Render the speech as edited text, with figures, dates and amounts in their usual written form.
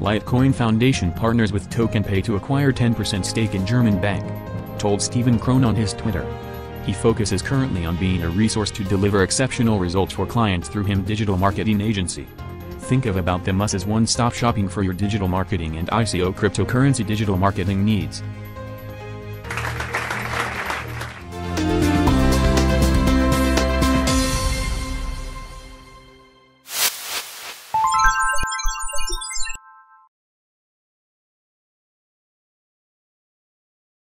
Litecoin Foundation partners with TokenPay to acquire 10% stake in German bank, told Stephen Krohn on his Twitter. He focuses currently on being a resource to deliver exceptional results for clients through his digital marketing agency. Think about them as one-stop shopping for your digital marketing and ICO cryptocurrency digital marketing needs.